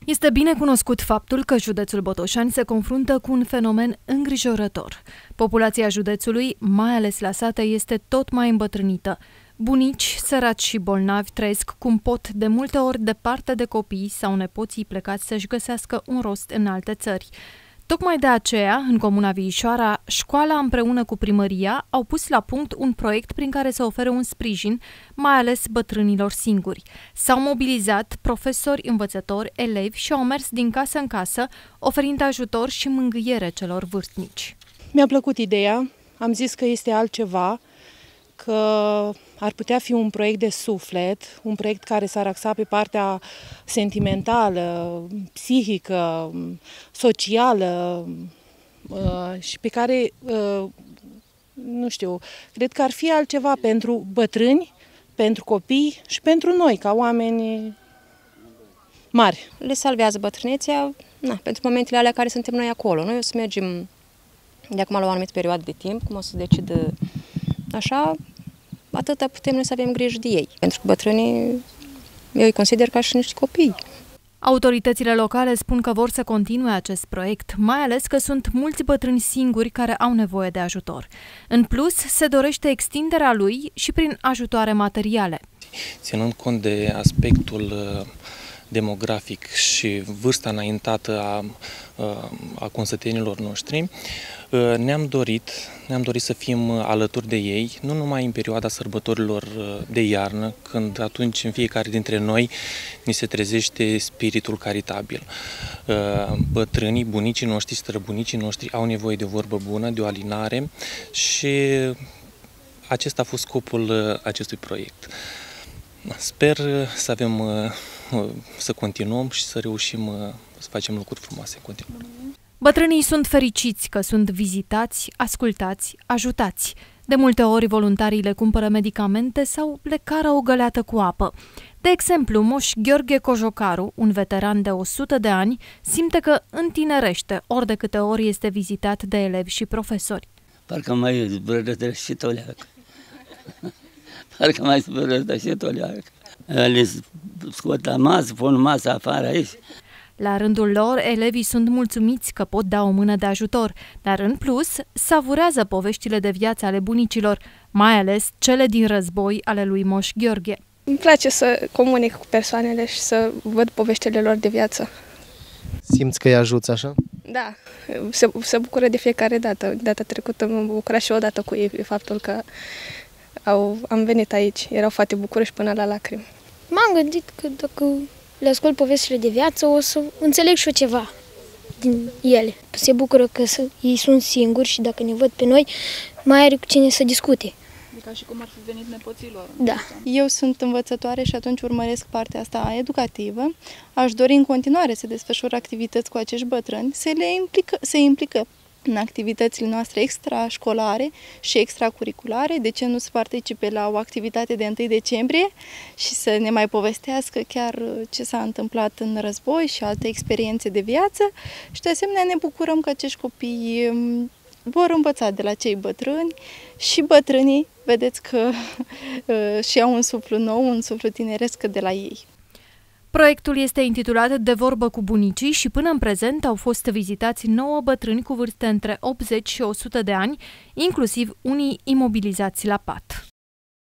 Este bine cunoscut faptul că județul Botoșani se confruntă cu un fenomen îngrijorător. Populația județului, mai ales la sate, este tot mai îmbătrânită. Bunici, săraci și bolnavi trăiesc cum pot, de multe ori departe de copii sau nepoții plecați să-și găsească un rost în alte țări. Tocmai de aceea, în Comuna Viișoara, școala împreună cu primăria au pus la punct un proiect prin care să ofere un sprijin, mai ales bătrânilor singuri. S-au mobilizat profesori, învățători, elevi și au mers din casă în casă, oferind ajutor și mângâiere celor vârstnici. Mi-a plăcut ideea, am zis că este altceva, că ar putea fi un proiect de suflet, un proiect care s-ar axa pe partea sentimentală, psihică, socială și pe care, nu știu, cred că ar fi altceva pentru bătrâni, pentru copii și pentru noi, ca oameni mari. Le salvează bătrânețea, pentru momentele alea care suntem noi acolo. Noi o să mergem de acum la o anumită perioadă de timp, cum o să decidă așa, atâta putem noi să avem grijă de ei. Pentru că bătrânii, eu îi consider ca și niște copii. Autoritățile locale spun că vor să continue acest proiect, mai ales că sunt mulți bătrâni singuri care au nevoie de ajutor. În plus, se dorește extinderea lui și prin ajutoare materiale. Ținând cont de aspectul demografic și vârsta înaintată a consătenilor noștri, ne-am dorit să fim alături de ei, nu numai în perioada sărbătorilor de iarnă, când atunci în fiecare dintre noi ni se trezește spiritul caritabil. Bătrânii, bunicii noștri, străbunicii noștri au nevoie de o vorbă bună, de o alinare și acesta a fost scopul acestui proiect. Sper să continuăm și să reușim să facem lucruri frumoase în continuare. Bătrânii sunt fericiți că sunt vizitați, ascultați, ajutați. De multe ori voluntarii le cumpără medicamente sau le cară o găleată cu apă. De exemplu, Moș Gheorghe Cojocaru, un veteran de 100 de ani, simte că întinerește ori de câte ori este vizitat de elevi și profesori. Parcă mai zbrădășit o leacă. Parcă mai zbrădășit o leacă. Le scot la masă, pun masa afară aici. La rândul lor, elevii sunt mulțumiți că pot da o mână de ajutor, dar în plus savurează poveștile de viață ale bunicilor, mai ales cele din război ale lui Moș Gheorghe. Îmi place să comunic cu persoanele și să văd poveștile lor de viață. Simți că îi ajuți așa? Da, se bucură de fiecare dată. Data trecută mă bucura și odată cu ei pe faptul că am venit aici. Erau foarte bucuroși până la lacrimi. M-am gândit că dacă le ascult povestile de viață, o să înțeleg și eu ceva din ele. Se bucură că ei sunt singuri și dacă ne văd pe noi, mai are cu cine să discute. Ca și cum ar fi venit nepoților. Da. Eu sunt învățătoare și atunci urmăresc partea asta educativă. Aș dori în continuare să desfășur activități cu acești bătrâni, să implică în activitățile noastre extrașcolare și extracurriculare, de ce nu să participe la o activitate de 1 decembrie și să ne mai povestească chiar ce s-a întâmplat în război și alte experiențe de viață și de asemenea ne bucurăm că acești copii vor învăța de la cei bătrâni și bătrânii, vedeți că și au un suflu nou, un suflu tineresc de la ei. Proiectul este intitulat De vorbă cu bunicii și până în prezent au fost vizitați 9 bătrâni cu vârste între 80 și 100 de ani, inclusiv unii imobilizați la pat.